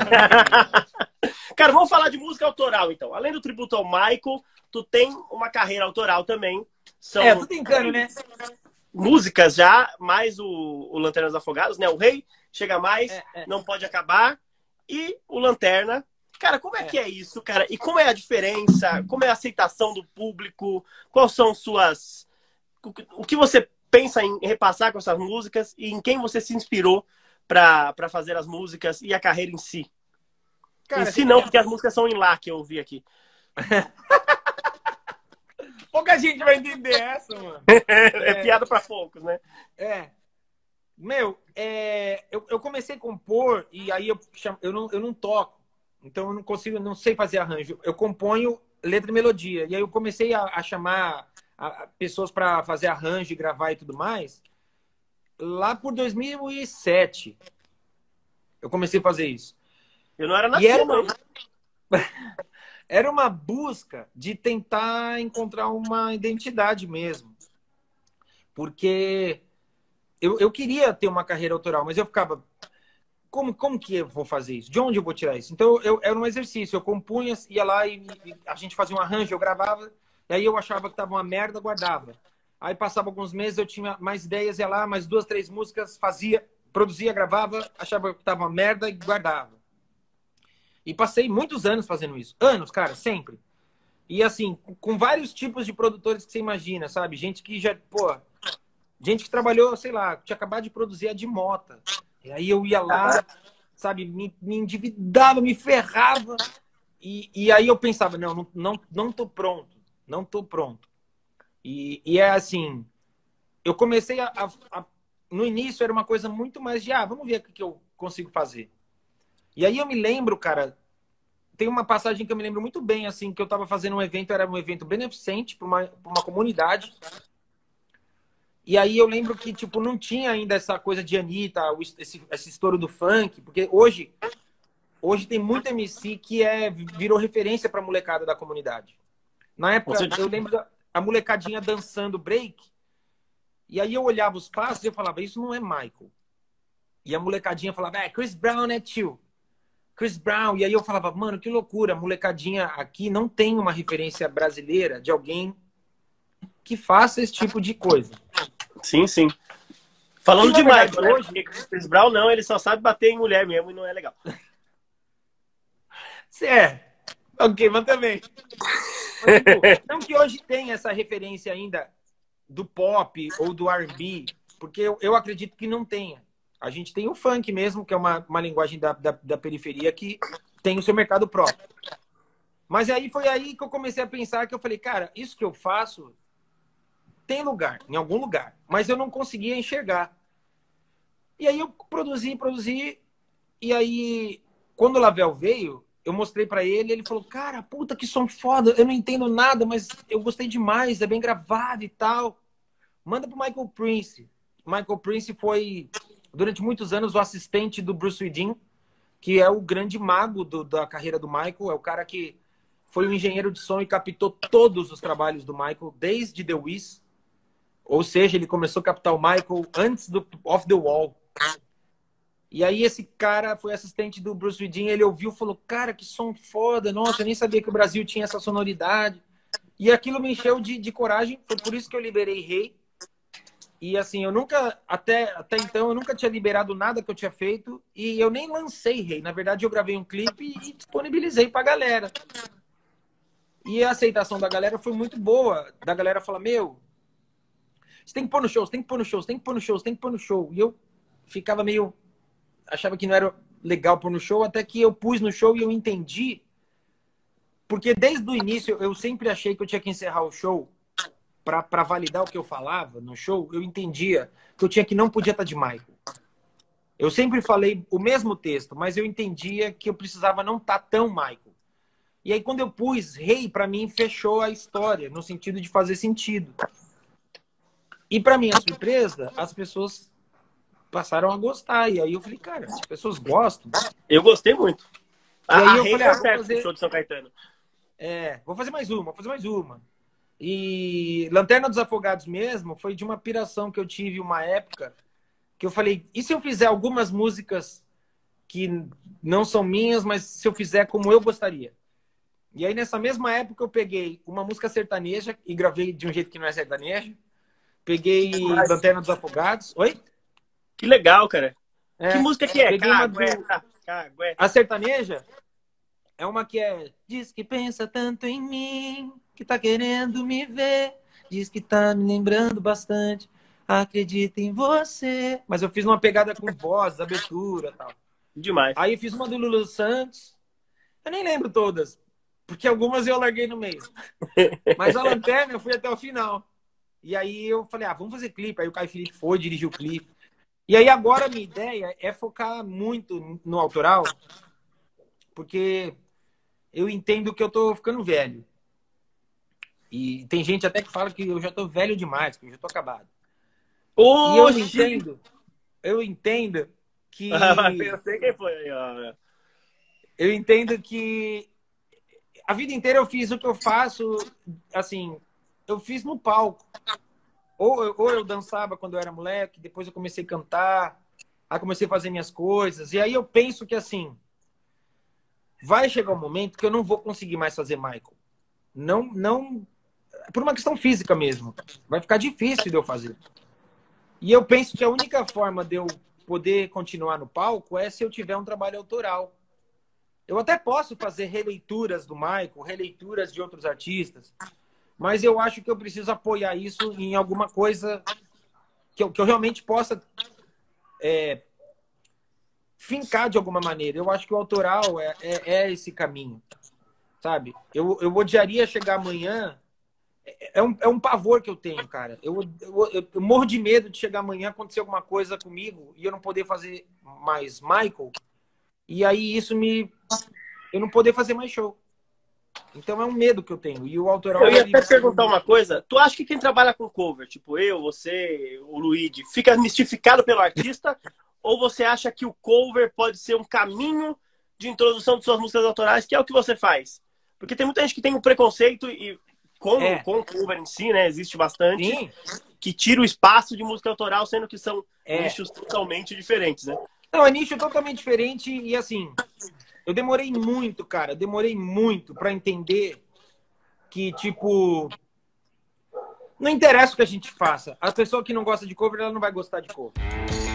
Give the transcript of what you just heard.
Cara, vamos falar de música autoral, então. Além do tributo ao Michael, tu tem uma carreira autoral também. São tô tentando, né? músicas já, mais o Lanternas Afogados, né? O Rei, Chega Mais, Não Pode Acabar e o Lanterna. Cara, como é que é isso, cara? E como é a diferença? Como é a aceitação do público? Quais são suas... O que você pensa em repassar com essas músicas e em quem você se inspirou para fazer as músicas e a carreira em si? Em Cara, si não, porque as músicas são em lá, que eu ouvi aqui. pouca gente vai entender essa, mano. É piada para poucos, né? Eu comecei a compor e aí eu não toco. Então eu não consigo, não sei fazer arranjo. Eu componho letra e melodia. E aí eu comecei a chamar pessoas para fazer arranjo e gravar e tudo mais. Lá por 2007 eu comecei a fazer isso. Eu não era E era nascido, era uma busca de tentar encontrar uma identidade mesmo. Porque eu queria ter uma carreira autoral, mas eu ficava... Como que eu vou fazer isso? De onde eu vou tirar isso? Então, era um exercício. Eu compunha, ia lá e a gente fazia um arranjo, eu gravava, e aí eu achava que estava uma merda, guardava. Aí passava alguns meses, eu tinha mais ideias, ia lá, mais 2, 3 músicas, fazia, produzia, gravava, achava que estava uma merda e guardava. E passei muitos anos fazendo isso. Anos, cara, sempre. E assim, com vários tipos de produtores que você imagina, sabe? Gente que já, gente que trabalhou, sei lá, tinha acabado de produzir a de Mota. E aí eu ia lá, sabe, me endividava, me ferrava. E aí eu pensava, não tô pronto. Não tô pronto. E é assim, eu comecei no início era uma coisa muito mais de, vamos ver o que eu consigo fazer. E aí eu me lembro, cara, tem uma passagem que eu me lembro muito bem, assim, que eu tava fazendo um evento, era um evento beneficente para uma comunidade. E aí eu lembro que, tipo, não tinha ainda essa coisa de Anitta, esse estouro do funk, porque hoje tem muito MC que virou referência pra molecada da comunidade. Na época, eu lembro da molecadinha dançando break, e aí eu olhava os passos e eu falava, isso não é Michael. E a molecadinha falava, Chris Brown é tio. Chris Brown. E aí eu falava, mano, que loucura, a molecadinha aqui não tem uma referência brasileira de alguém que faça esse tipo de coisa. Sim, sim. Falando de Michael, né? Hoje... Porque Chris Brown não, ele só sabe bater em mulher mesmo e não é legal. Ok, mas também. Mas, tipo, não que hoje tem essa referência ainda do pop ou do R&B, porque eu acredito que não tenha. A gente tem o funk mesmo, que é uma linguagem da periferia que tem o seu mercado próprio. Mas aí foi aí que eu comecei a pensar que eu falei, cara, isso que eu faço tem lugar, em algum lugar, mas eu não conseguia enxergar. E aí eu produzi, e aí, quando o Lavelle veio, eu mostrei pra ele, ele falou, cara, puta, que som foda, eu não entendo nada, mas eu gostei demais, é bem gravado e tal. Manda pro Michael Prince. Michael Prince foi, durante muitos anos, o assistente do Bruce Swedin, que é o grande mago da carreira do Michael, é o cara que foi o engenheiro de som e captou todos os trabalhos do Michael, desde The Wiz. Ou seja, ele começou a captar o Michael antes do Off the Wall. E aí esse cara foi assistente do Bruce Swedin, ele ouviu e falou, cara, que som foda, nossa, eu nem sabia que o Brasil tinha essa sonoridade. E aquilo me encheu de coragem, foi por isso que eu liberei Rei. E assim, eu nunca, até então, eu nunca tinha liberado nada que eu tinha feito, e eu nem lancei Rei. Na verdade, eu gravei um clipe e disponibilizei pra galera. E a aceitação da galera foi muito boa. Da galera falar, meu, você tem que pôr no show, você tem que pôr no show, você tem que pôr no show, você tem que pôr no show. E eu ficava meio... achava que não era legal pôr no show, até que eu pus no show e eu entendi. Porque desde o início eu sempre achei que eu tinha que encerrar o show para validar o que eu falava no show. Eu entendia que eu tinha que não podia estar de Michael. Eu sempre falei o mesmo texto, mas eu entendia que eu precisava não estar tão Michael. E aí quando eu pus Rei, para mim fechou a história, no sentido de fazer sentido. E para minha surpresa, as pessoas passaram a gostar. E aí eu falei, cara, as pessoas gostam. Eu gostei muito. E aí eu Rei falei, deu certo no show de São Caetano. Vou fazer mais uma, vou fazer mais uma. E Lanterna dos Afogados mesmo foi de uma piração que eu tive uma época que eu falei, e se eu fizer algumas músicas que não são minhas, mas se eu fizer como eu gostaria. E aí, nessa mesma época, eu peguei uma música sertaneja e gravei de um jeito que não é sertanejo. Peguei Lanterna dos Afogados. Oi? Que legal, cara. Que música que é? Peguei a sertaneja é uma que é... Diz que pensa tanto em mim, que tá querendo me ver. Diz que tá me lembrando bastante. Acredita em você. Mas eu fiz uma pegada com voz, abertura e tal. Demais. Aí eu fiz uma do Lulu Santos. Eu nem lembro todas, porque algumas eu larguei no meio. Mas a Lanterna eu fui até o final. E aí eu falei, vamos fazer clipe. Aí o Caio Felipe foi, dirigiu o clipe. E aí agora a minha ideia é focar muito no autoral, porque eu entendo que eu tô ficando velho. E tem gente até que fala que eu já tô velho demais, que eu já tô acabado. Oxi! E eu entendo que... Eu sei quem foi aí, ó. Eu entendo que a vida inteira eu fiz o que eu faço, assim, eu fiz no palco. Ou eu dançava quando eu era moleque, depois eu comecei a cantar, aí comecei a fazer minhas coisas. E aí eu penso que, assim, vai chegar um momento que eu não vou conseguir mais fazer Michael. Não, por uma questão física mesmo. Vai ficar difícil de eu fazer. E eu penso que a única forma de eu poder continuar no palco é se eu tiver um trabalho autoral. Eu até posso fazer releituras do Michael, releituras de outros artistas, mas eu acho que eu preciso apoiar isso em alguma coisa que eu realmente possa fincar de alguma maneira. Eu acho que o autoral é esse caminho, sabe? Eu odiaria chegar amanhã... É um pavor que eu tenho, cara. Eu morro de medo de chegar amanhã, acontecer alguma coisa comigo e eu não poder fazer mais Michael. E aí eu não poder fazer mais show. Então é um medo que eu tenho. E o autoral... Eu ia até perguntar uma coisa. Tu acha que quem trabalha com cover, tipo eu, você, o Luigi, fica mistificado pelo artista? Ou você acha que o cover pode ser um caminho de introdução de suas músicas autorais, que é o que você faz? Porque tem muita gente que tem um preconceito e com o cover em si, né? Existe bastante. Sim. Que tira o espaço de música autoral, sendo que são nichos totalmente diferentes, né? Não, é nicho totalmente diferente e assim... Eu demorei muito, cara. Demorei muito pra entender que, tipo... Não interessa o que a gente faça. A pessoa que não gosta de cover, ela não vai gostar de cover.